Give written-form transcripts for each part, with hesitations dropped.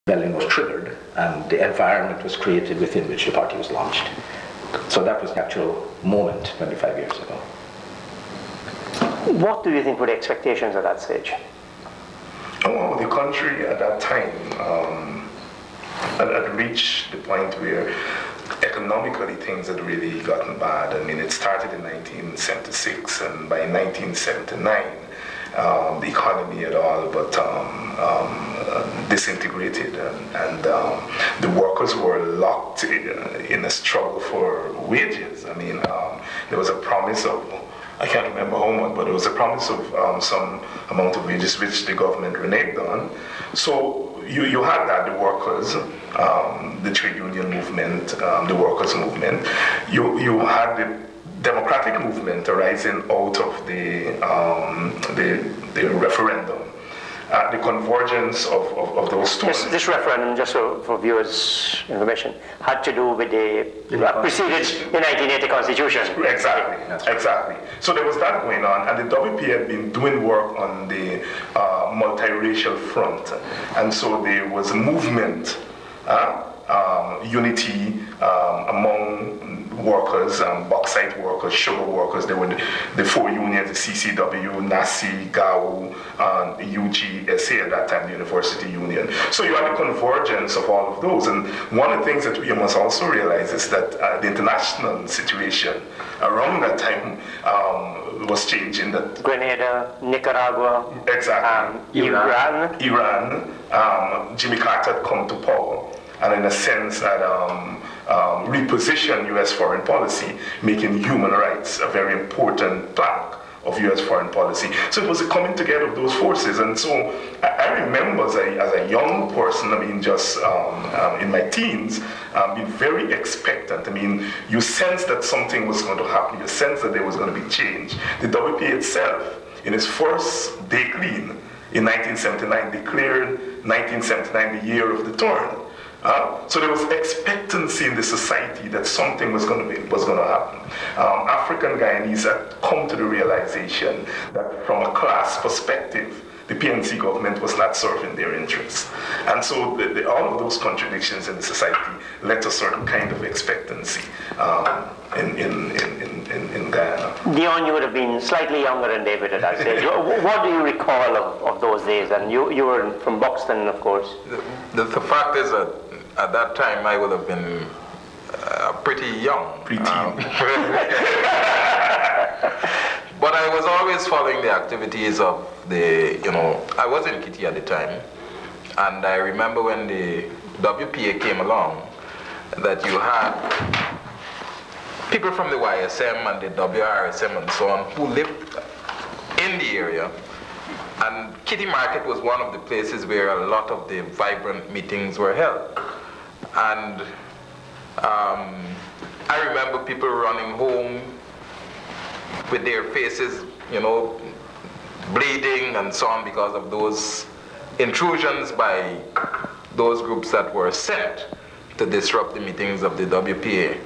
rebellion was triggered and the environment was created within which the party was launched. So that was the actual moment 25 years ago. What do you think were the expectations at that stage? Well, the country at that time had reached the point where economically things had really gotten bad. I mean, it started in 1976, and by 1979, the economy had all but disintegrated, and the workers were locked in a struggle for wages. I mean, there was a promise of, I can't remember how much, but there was a promise of some amount of wages which the government reneged on. So you had that, the workers, the trade union movement, the workers movement. You had the democratic movement arising out of the referendum. The convergence of those two. This referendum, just for viewers' information, had to do with the preceded the 1980 Constitution. Exactly, exactly. So there was that going on, and the WP had been doing work on the multiracial front, and so there was a movement, unity among workers, bauxite workers, sugar workers. There were the four unions, the CCW, NASI, GAU, and UGSA at that time, the University Union. So you had the convergence of all of those. And one of the things that you must also realize is that the international situation around that time was changing. That Grenada, Nicaragua, exactly, Iran, Jimmy Carter had come to power, and in a sense that reposition U.S. foreign policy, making human rights a very important plank of U.S. foreign policy. So it was a coming together of those forces. And so I remember as a young person, I mean, just in my teens, being very expectant. I mean, you sense that something was going to happen. You sense that there was going to be change. The WP itself, in its first day clean in 1979, declared 1979 the year of the turn. So there was expectancy in the society that something was going to happen. African Guyanese had come to the realization that from a class perspective, the PNC government was not serving their interests. And so all of those contradictions in the society led to a certain kind of expectancy in Guyana. Deon, you would have been slightly younger than David at that stage. What do you recall of those days? And you were from Buxton, of course. The fact is that at that time I would have been pretty young. But I was always following the activities of I was in Kitty at the time, and I remember when the WPA came along, that you had people from the YSM and the WRSM and so on who lived in the area, and Kitty Market was one of the places where a lot of the vibrant meetings were held. And I remember people running home with their faces, bleeding and so on because of those intrusions by those groups that were sent to disrupt the meetings of the WPA.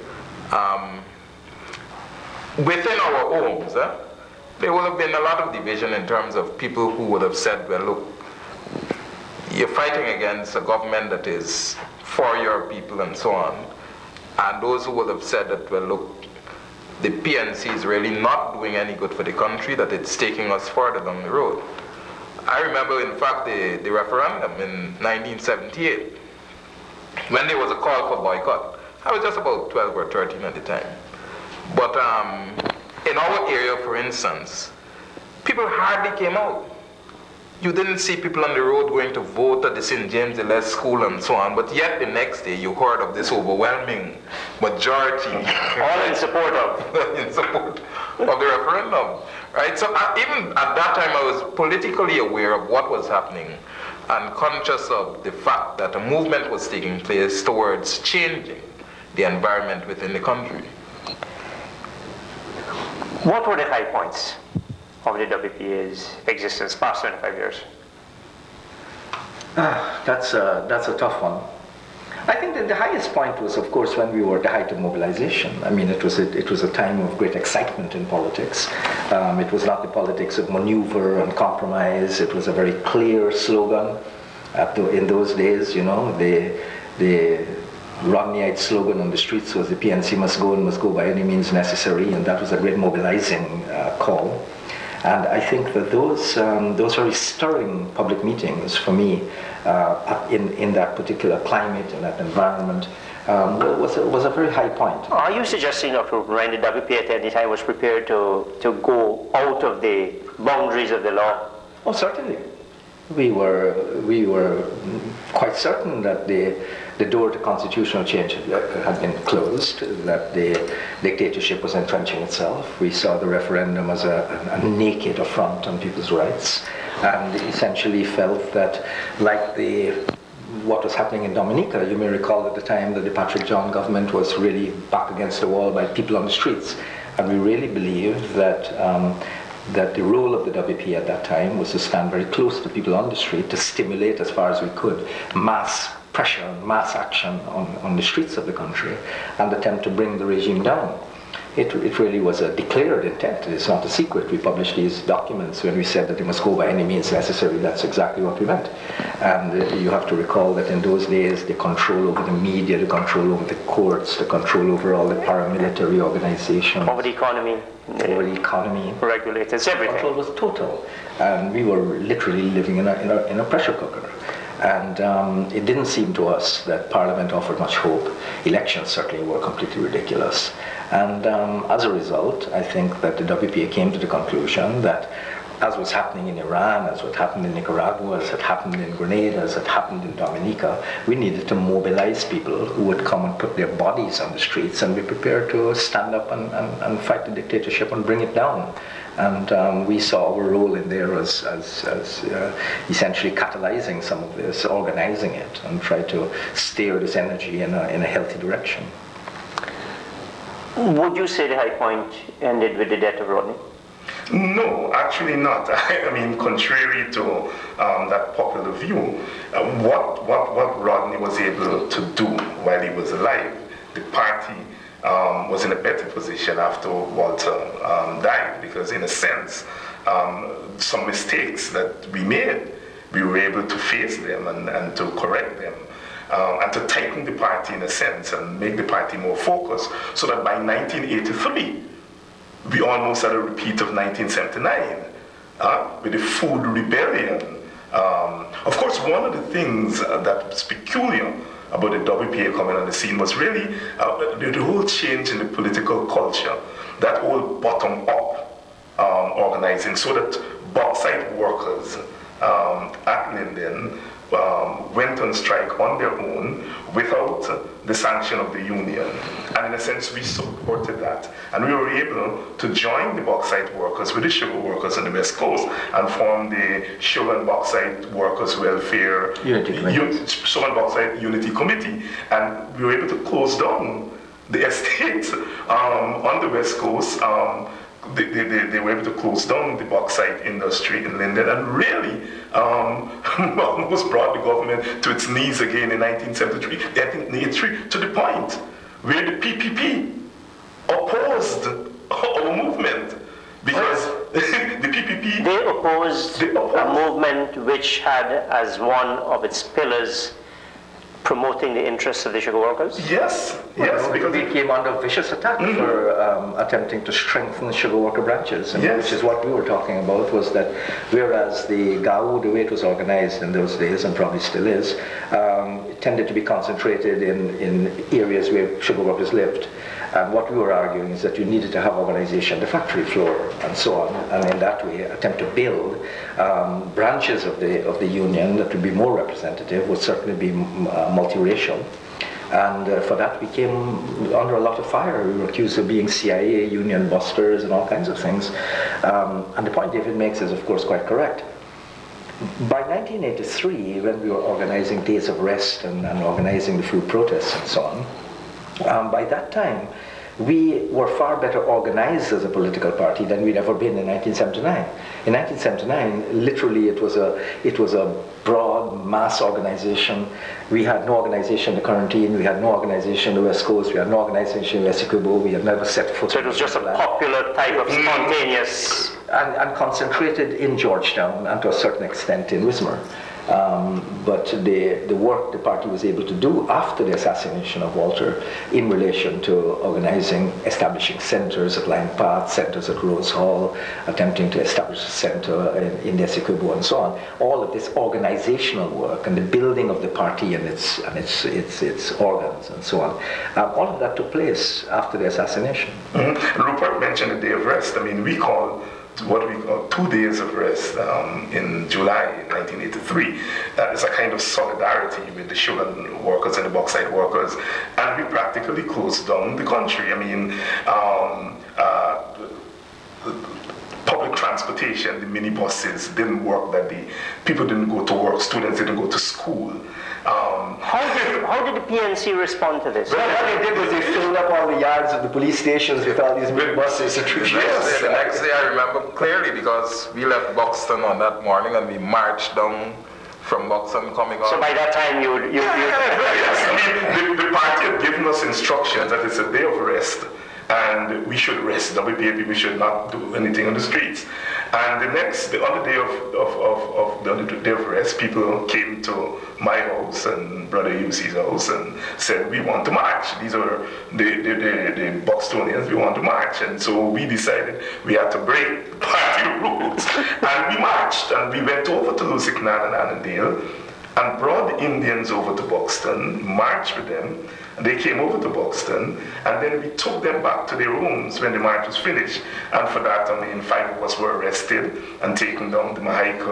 Within our homes, there would have been a lot of division in terms of people who would have said, well, look, you're fighting against a government that is for your people and so on. And those who would have said that, well, look, the PNC is really not doing any good for the country, that it's taking us further down the road. I remember, in fact, the referendum in 1978, when there was a call for boycott. I was just about 12 or 13 at the time. But in our area, for instance, people hardly came out. You didn't see people on the road going to vote at the St. James the Less School and so on, but yet the next day you heard of this overwhelming majority. All in support of? In support of the referendum, right? So even at that time I was politically aware of what was happening and conscious of the fact that a movement was taking place towards changing the environment within the country. What were the high points of the WPA's existence past 25 years? That's a tough one. I think that the highest point was, of course, when we were at the height of mobilization. I mean, it was a time of great excitement in politics. It was not the politics of maneuver and compromise. It was a very clear slogan. In those days, you know, the Rodneyite slogan on the streets was the PNC must go and must go by any means necessary, and that was a great mobilizing call. And I think that those very stirring public meetings for me in that particular climate and that environment was a very high point. Are you suggesting, Dr. Roopnarine, the WPA at any time was prepared to go out of the boundaries of the law? Oh, certainly. We were quite certain that the door to constitutional change had been closed, that the dictatorship was entrenching itself. We saw the referendum as a naked affront on people's rights, and essentially felt that, like what was happening in Dominica, you may recall at the time that the Patrick John government was really back against the wall by people on the streets, and we really believed that the role of the WP at that time was to stand very close to people on the street, to stimulate as far as we could mass pressure and mass action on the streets of the country, and attempt to bring the regime down. It really was a declared intent. It's not a secret. We published these documents when we said that they must go by any means necessary. That's exactly what we meant. And you have to recall that in those days, the control over the media, the control over the courts, the control over all the paramilitary organizations, over the economy, regulators, everything. Control was total, and we were literally living in a pressure cooker. And it didn't seem to us that Parliament offered much hope. Elections certainly were completely ridiculous. And as a result, I think that the WPA came to the conclusion that, as was happening in Iran, as what happened in Nicaragua, as had happened in Grenada, as had happened in Dominica, we needed to mobilize people who would come and put their bodies on the streets and be prepared to stand up and fight the dictatorship and bring it down. And we saw our role in there as essentially catalyzing some of this, organizing it, and try to steer this energy in a healthy direction. Would you say the high point ended with the death of Rodney? No, actually not. I mean, contrary to that popular view, what Rodney was able to do while he was alive, the party was in a better position after Walter died, because in a sense, some mistakes that we made, we were able to face them and to correct them. And to tighten the party in a sense and make the party more focused, so that by 1983, we almost had a repeat of 1979 with the food rebellion. Of course, one of the things that was peculiar about the WPA coming on the scene was really the whole change in the political culture, that whole bottom-up organizing, so that bauxite workers at Linden went on strike on their own without the sanction of the union. And in a sense, we supported that. And we were able to join the bauxite workers with the sugar workers on the West Coast and form the Sugar and Bauxite Workers Welfare Sugar and Bauxite Unity Committee. And we were able to close down the estate on the West Coast. They were able to close down the bauxite industry in Linden, and really almost brought the government to its knees again in 1973, to the point where the PPP opposed our movement, because the PPP... They opposed a movement which had as one of its pillars promoting the interests of the sugar workers? Yes, yes. Because we came under vicious attack for attempting to strengthen sugar worker branches, which is what we were talking about, was that whereas the GAU, the way it was organized in those days, and probably still is, it tended to be concentrated in areas where sugar workers lived. And what we were arguing is that you needed to have organization, the factory floor, and so on, and in that way attempt to build branches of the union that would be more representative, would certainly be multiracial. And for that we came under a lot of fire. We were accused of being CIA, union busters, and all kinds of things. And the point David makes is, of course, quite correct. By 1983, when we were organizing Days of Rest and organizing the food protests and so on, by that time, we were far better organized as a political party than we'd ever been in 1979. In 1979, literally, it was a broad mass organization. We had no organization in the quarantine, we had no organization in the West Coast, we had no organization in Essequibo, we had never set foot. So it was just a popular type of spontaneous... And concentrated in Georgetown and to a certain extent in Wismar. But the work the party was able to do after the assassination of Walter in relation to organizing, establishing centers at Lion Path, centers at Rose Hall, attempting to establish a center in Essequibo and so on, all of this organizational work and the building of the party and its organs and so on, all of that took place after the assassination. Rupert mentioned a day of rest. I mean, we call what we call 2 days of rest in July 1983. It's a kind of solidarity with the sugar workers and the bauxite workers, and we practically closed down the country. I mean, public transportation, the minibuses didn't work that day. People didn't go to work, students didn't go to school. How did the PNC respond to this? Well, what they did was they filled up all the yards of the police stations with all these minibuses. The next day I remember clearly because we left Buxton on that morning and we marched down from Buxton coming on. So by that time Yes, I mean, the party had given us instructions that it's a day of rest and we should rest. WPA people should not do anything on the streets. And the other day of rest, people came to my house and Brother UC's house and said, we want to march. These are the Buxtonians, we want to march. And so we decided we had to break party rules. And we marched and we went over to Lusignan and Annandale and brought the Indians over to Buxton, marched with them. And they came over to Buxton, and then we took them back to their rooms when the march was finished. And for that, I mean, 5 of us were arrested and taken down the Mahaica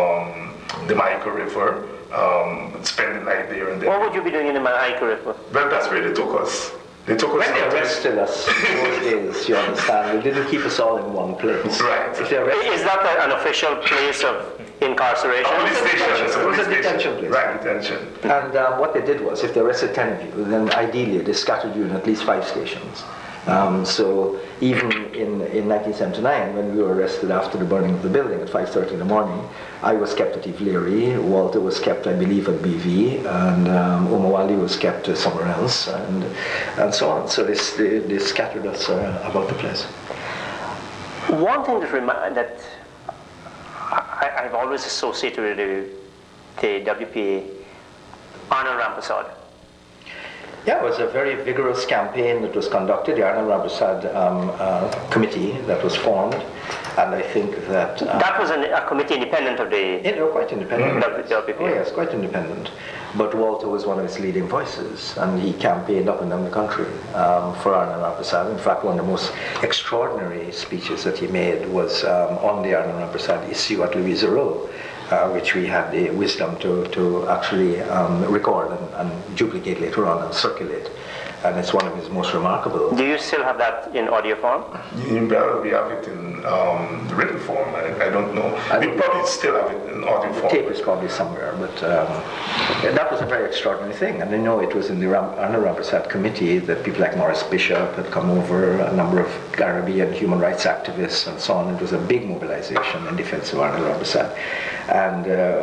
River, spend the night there. And then what would you be doing in the Mahaica River? Well, that's where they took us. They took us. When they arrested us in those days, you understand, they didn't keep us all in one place. Right. Is that an official place of incarceration? It was a detention place. Right, detention. And what they did was, if they arrested 10 of you, then ideally they scattered you in at least 5 stations. So even in 1979, when we were arrested after the burning of the building at 5:30 in the morning, I was kept at Ivleri, Walter was kept, I believe, at BV, and Omawali was kept somewhere else, and so on. So they scattered us about the place. One thing that I've always associated with the WPA, Arnold Rampersad. Yeah, it was a very vigorous campaign that was conducted, the Arnold Rampersad committee that was formed, and I think that... that was a committee independent of the... Yeah, they were quite independent. WPA. Oh yes, quite independent. But Walter was one of its leading voices, and he campaigned up and down the country for Arnold Rampersad. In fact, one of the most extraordinary speeches that he made was on the Arnold Rampersad issue at Louisa Rowe, which we had the wisdom to actually record and duplicate later on and circulate. And it's one of his most remarkable. Do you still have that in audio form? We have it in written form. I don't know. We probably still have it in audio form. The tape is probably somewhere, but that was a very extraordinary thing. And I know it was in the Arnold Rampersad committee that people like Morris Bishop had come over, a number of Caribbean human rights activists and so on. It was a big mobilization in defense of Arnold Rampersad. And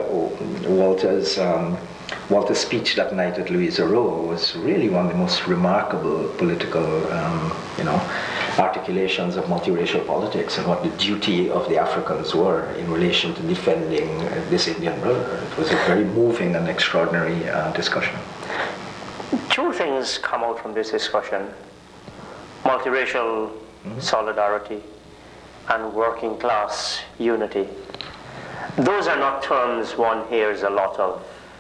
Walter's speech that night at Louisa Rowe was really one of the most remarkable political, articulations of multiracial politics and what the duty of the Africans were in relation to defending this Indian brother. It was a very moving and extraordinary discussion. 2 things come out from this discussion: multiracial solidarity and working class unity. Those are not terms one hears a lot of.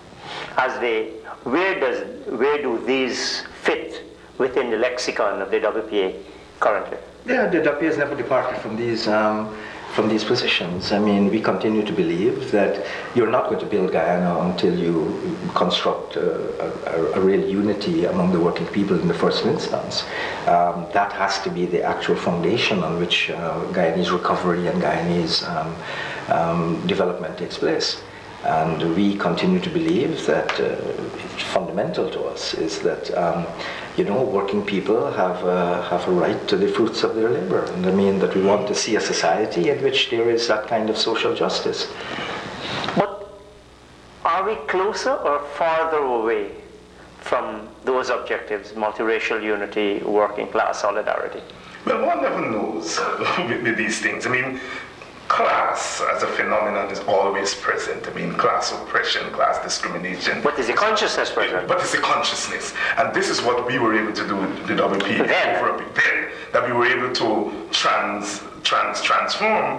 Where do these fit within the lexicon of the WPA currently? Yeah, the WPA has never departed from these positions. I mean, we continue to believe that you're not going to build Guyana until you construct a real unity among the working people in the first instance. That has to be the actual foundation on which Guyanese recovery and Guyanese development takes place. And we continue to believe that fundamental to us is that working people have a right to the fruits of their labor, and I mean that we want to see a society in which there is that kind of social justice. But are we closer or farther away from those objectives: multiracial unity, working class solidarity? Well, one never knows with these things. I mean, class as a phenomenon is always present. I mean, class oppression, class discrimination. But is the consciousness present? But it's the consciousness. And this is what we were able to do with the WPA then, that we were able to transform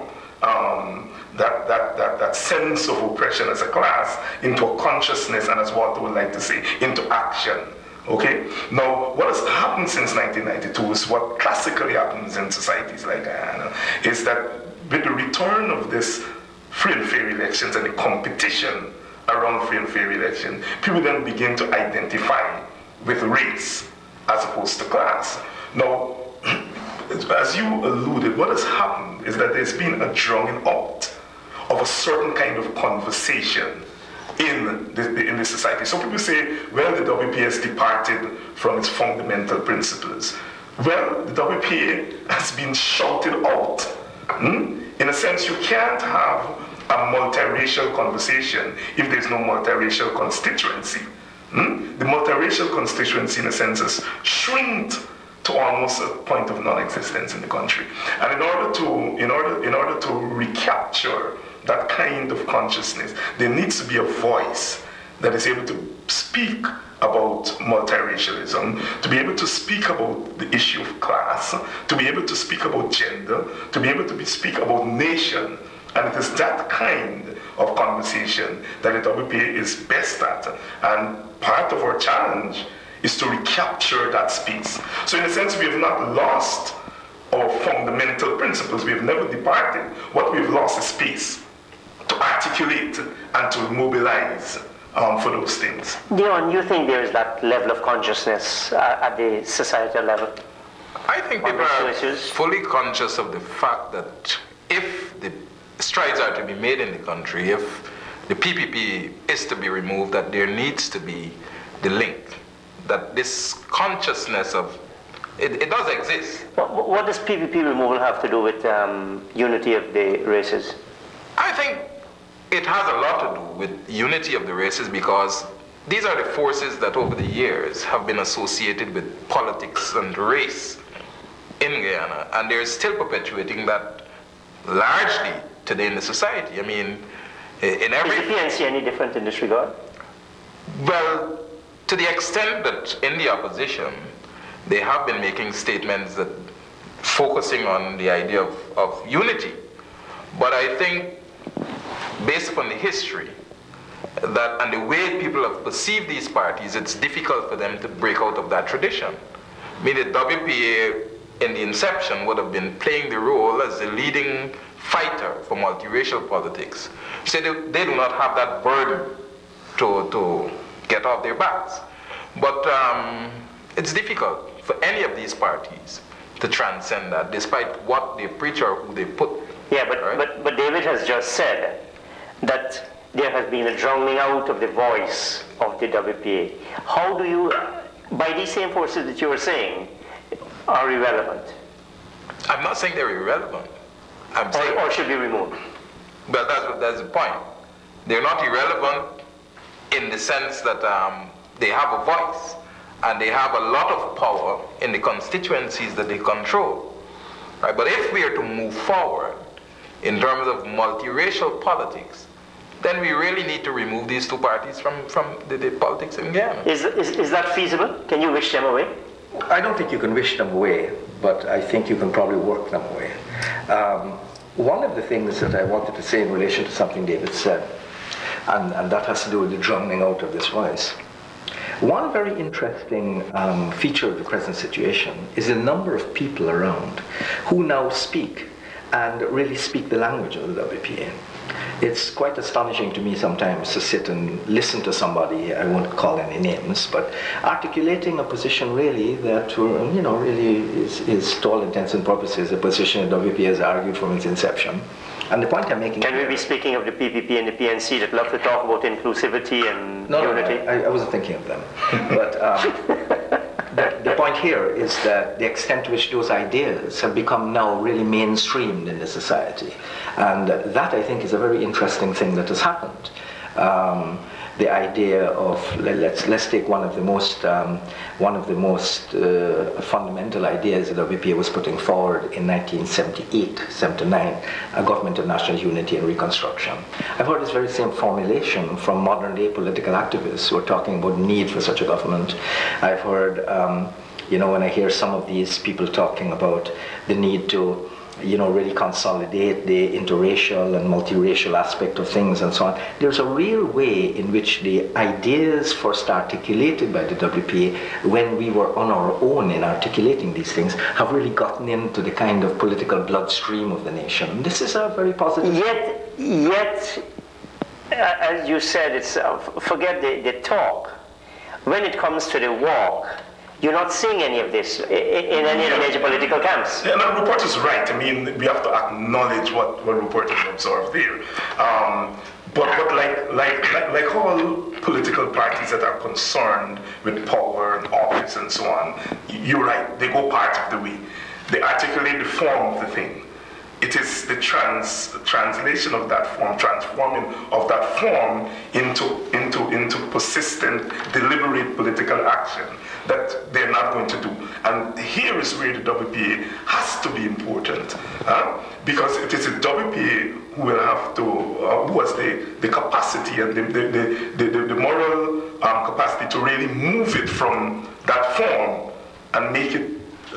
that sense of oppression as a class into a consciousness, and as Walter would like to say, into action. Okay? Now, what has happened since 1992 is what classically happens in societies like Guyana, is that with the return of this free and fair elections and the competition around free and fair election, people then begin to identify with race as opposed to class. Now, as you alluded, what has happened is that there's been a drowning out of a certain kind of conversation in the society. So people say, well, the WPA has departed from its fundamental principles. Well, the WPA has been shouted out. In a sense, you can't have a multiracial conversation if there's no multiracial constituency. The multiracial constituency, in a sense, has shrinked to almost a point of non-existence in the country. And in order to recapture that kind of consciousness, there needs to be a voice that is able to speak about multiracialism, to be able to speak about the issue of class, to be able to speak about gender, to be able to speak about nation. And it is that kind of conversation that the WPA is best at. And part of our challenge is to recapture that space. So in a sense, we have not lost our fundamental principles. We have never departed. What we've lost is space to articulate and to mobilize for those things. Deon, you think there is that level of consciousness at the societal level? I think people are fully conscious of the fact that if the strides are to be made in the country, if the PPP is to be removed, that there needs to be the link. That this consciousness of, it does exist. What does PPP removal have to do with unity of the races? I think it has a lot to do with unity of the races, because these are the forces that over the years have been associated with politics and race in Guyana, and they're still perpetuating that largely today in the society. I mean, in every... Is the PNC any different in this regard? Well, to the extent that in the opposition, they have been making statements that focusing on the idea of unity. But I think, based upon the history, that and the way people have perceived these parties, it's difficult for them to break out of that tradition. I mean, the WPA in the inception would have been playing the role as the leading fighter for multiracial politics. So they do not have that burden to get off their backs. But it's difficult for any of these parties to transcend that, despite what they preach or who they put. Yeah, but David has just said that there has been a drowning out of the voice of the WPA. How do you, by these same forces that you were saying, are irrelevant? I'm not saying they're irrelevant. I'm saying, or should be removed. Well, that's the point. They're not irrelevant in the sense that they have a voice and they have a lot of power in the constituencies that they control. Right? But if we are to move forward in terms of multiracial politics, then we really need to remove these two parties from the politics in Guyana. Is that feasible? Can you wish them away? I don't think you can wish them away, but I think you can probably work them away. One of the things that I wanted to say in relation to something David said, and that has to do with the drowning out of this voice. One very interesting feature of the present situation is the number of people around who now speak and really speak the language of the WPA. It's quite astonishing to me sometimes to sit and listen to somebody, I won't call any names, but articulating a position really that, really is to all intents and purposes a position that WPA has argued from its inception. And the point I'm making... Can we be speaking of the PPP and the PNC that love to talk about inclusivity and unity? No, I wasn't thinking of them. But the point here is that the extent to which those ideas have become now really mainstreamed in the society. And that, I think, is a very interesting thing that has happened. the idea of, let's take one of the most fundamental ideas that the WPA was putting forward in 1978, 79, a government of national unity and reconstruction. I've heard this very same formulation from modern day political activists who are talking about need for such a government. I've heard, when I hear some of these people talking about the need to really consolidate the interracial and multiracial aspect of things and so on. There's a real way in which the ideas first articulated by the WPA, when we were on our own in articulating these things, have really gotten into the kind of political bloodstream of the nation. This is a very positive... Yet, as you said, it's forget the talk. When it comes to the walk, you're not seeing any of this in any of the major political camps. Yeah, no, Rupert is right. I mean, we have to acknowledge what Rupert has observed there. But like all political parties that are concerned with power and office and so on, you're right, they go part of the way. They articulate the form of the thing. It is the translation of that form, transforming of that form into persistent, deliberate political action that they're not going to do. And here is where the WPA has to be important, because it is the WPA who will have to, who has the capacity and the moral capacity to really move it from that form and make it,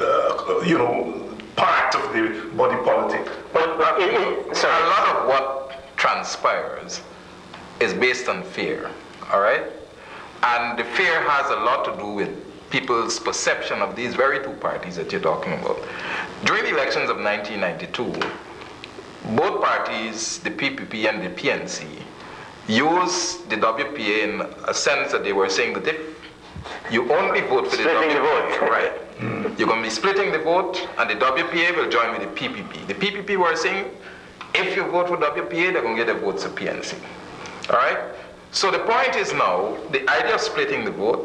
part of the body politic. So a lot of what transpires is based on fear, all right? And the fear has a lot to do with people's perception of these very two parties that you're talking about. During the elections of 1992, both parties, the PPP and the PNC, used the WPA in a sense that they were saying that if you only vote for the WPA, right? You're going to be splitting the vote, and the WPA will join with the PPP. The PPP were saying, if you vote for WPA, they're going to get the votes of PNC. All right? So the point is now, the idea of splitting the vote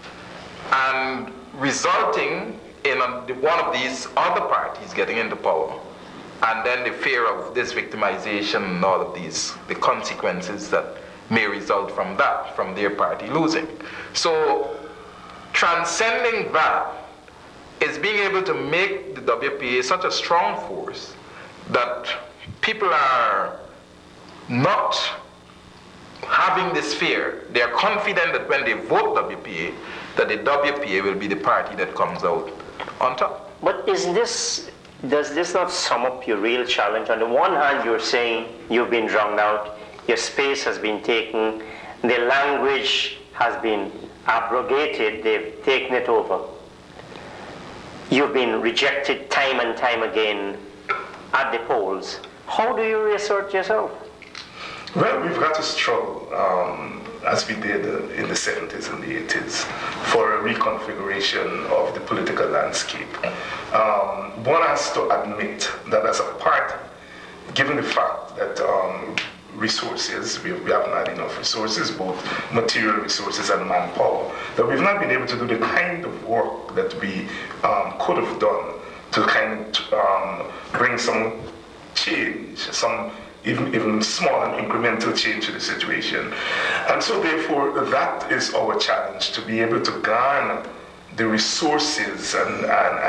and resulting in one of these other parties getting into power, and then the fear of this victimization and all of these, the consequences that may result from that, from their party losing. So transcending that is being able to make the WPA such a strong force that people are not having this fear. They are confident that when they vote WPA, that the WPA will be the party that comes out on top. But does this not sum up your real challenge? On the one hand, you're saying you've been drowned out, your space has been taken, the language has been abrogated, they've taken it over. You've been rejected time and time again at the polls. How do you reassert yourself? Well, we've got to struggle, as we did in the 70s and the 80s, for a reconfiguration of the political landscape. One has to admit that as a party, given the fact that resources, we haven't had enough resources, both material resources and manpower, that we've not been able to do the kind of work that we could have done to kind of bring some change, some even small and incremental change to the situation. And so therefore, that is our challenge, to be able to garner the resources and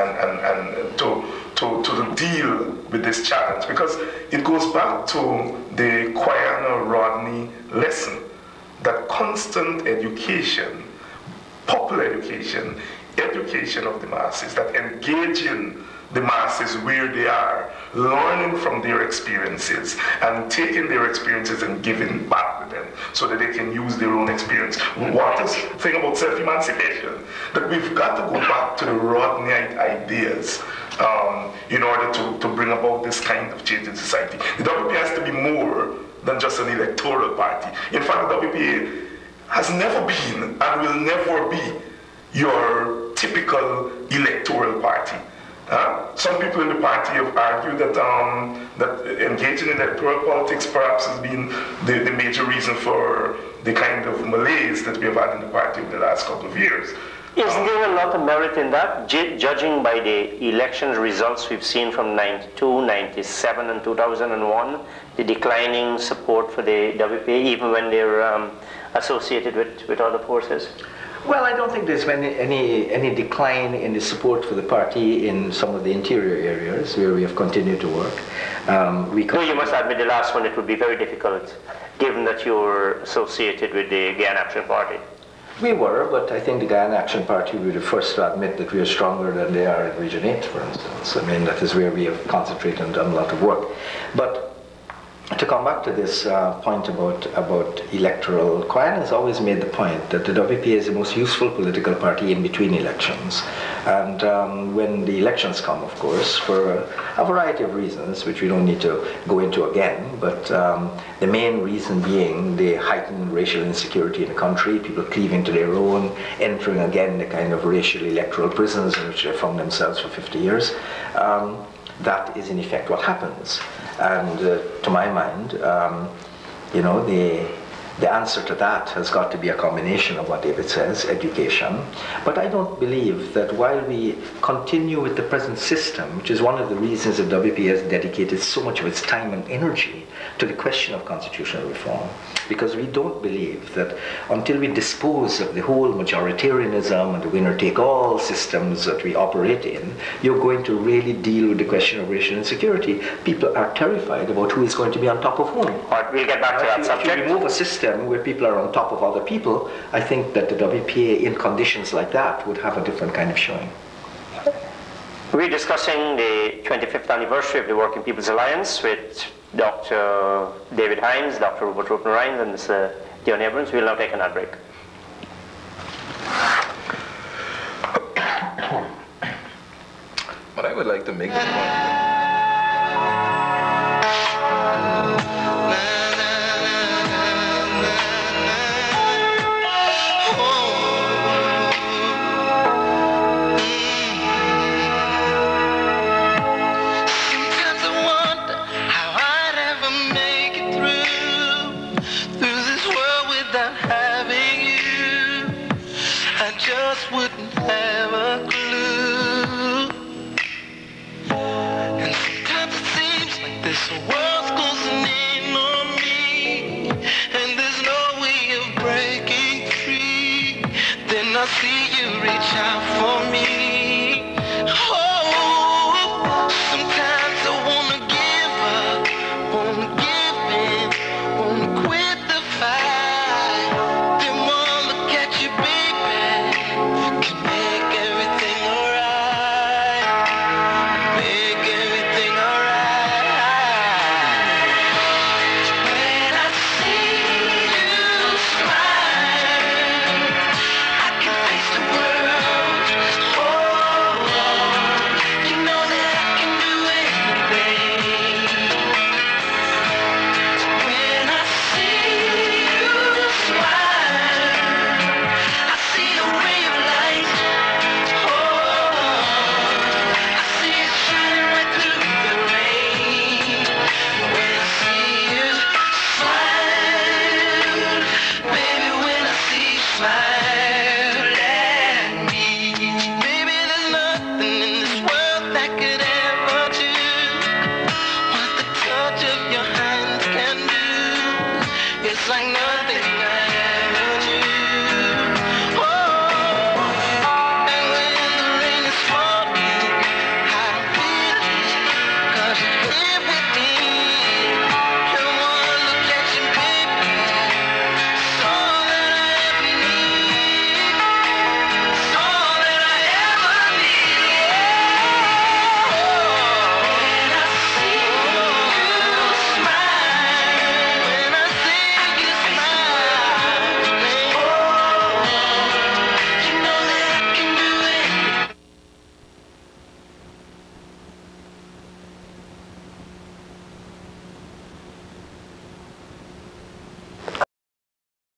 to deal with this challenge, because it goes back to the Guyana-Rodney lesson that constant education, popular education, education of the masses, that engaging the masses where they are, learning from their experiences and taking their experiences and giving back to them so that they can use their own experience. What is the thing about self-emancipation? That we've got to go back to the Rodneyite ideas in order to bring about this kind of change in society. The WPA has to be more than just an electoral party. In fact, the WPA has never been and will never be your typical electoral party. Some people in the party have argued that that engaging in electoral politics perhaps has been the major reason for the kind of malaise that we have had in the party over the last couple of years. Isn't there a lot of merit in that? Judging by the election results we've seen from 92, 97 and 2001, the declining support for the WPA, even when they're associated with other forces? Well, I don't think there's been any decline in the support for the party in some of the interior areas where we have continued to work. No, you must admit the last one, it would be very difficult, given that you're associated with the Guyana Action Party. We were, but I think the Guyana Action Party will be the first to admit that we are stronger than they are in Region 8, for instance. I mean, that is where we have concentrated and done a lot of work. But to come back to this point about electoral, Guyana has always made the point that the WPA is the most useful political party in between elections. And when the elections come, of course, for a variety of reasons, which we don't need to go into again, but the main reason being the heightened racial insecurity in the country, people cleaving to their own, entering again the kind of racial electoral prisons in which they found themselves for 50 years. That is in effect what happens. And to my mind, you know, the answer to that has got to be a combination of what David says, education. But I don't believe that while we continue with the present system, which is one of the reasons that WPA has dedicated so much of its time and energy to the question of constitutional reform, because we don't believe that until we dispose of the whole majoritarianism and the winner-take-all systems that we operate in, you're going to really deal with the question of racial insecurity. People are terrified about who is going to be on top of whom. All right, we'll get back to that subject. If you remove a system where people are on top of other people, I think that the WPA in conditions like that would have a different kind of showing. We're discussing the 25th anniversary of the Working People's Alliance with Dr. David Hinds, Dr. Rupert Roopnarine, and Mr. Deon Abrams. We'll now take an ad break. But I would like to make the point. Wouldn't have a clue. And sometimes it seems like this world's closing in on me, and there's no way of breaking free. Then I see you reach out for me. Oh, sometimes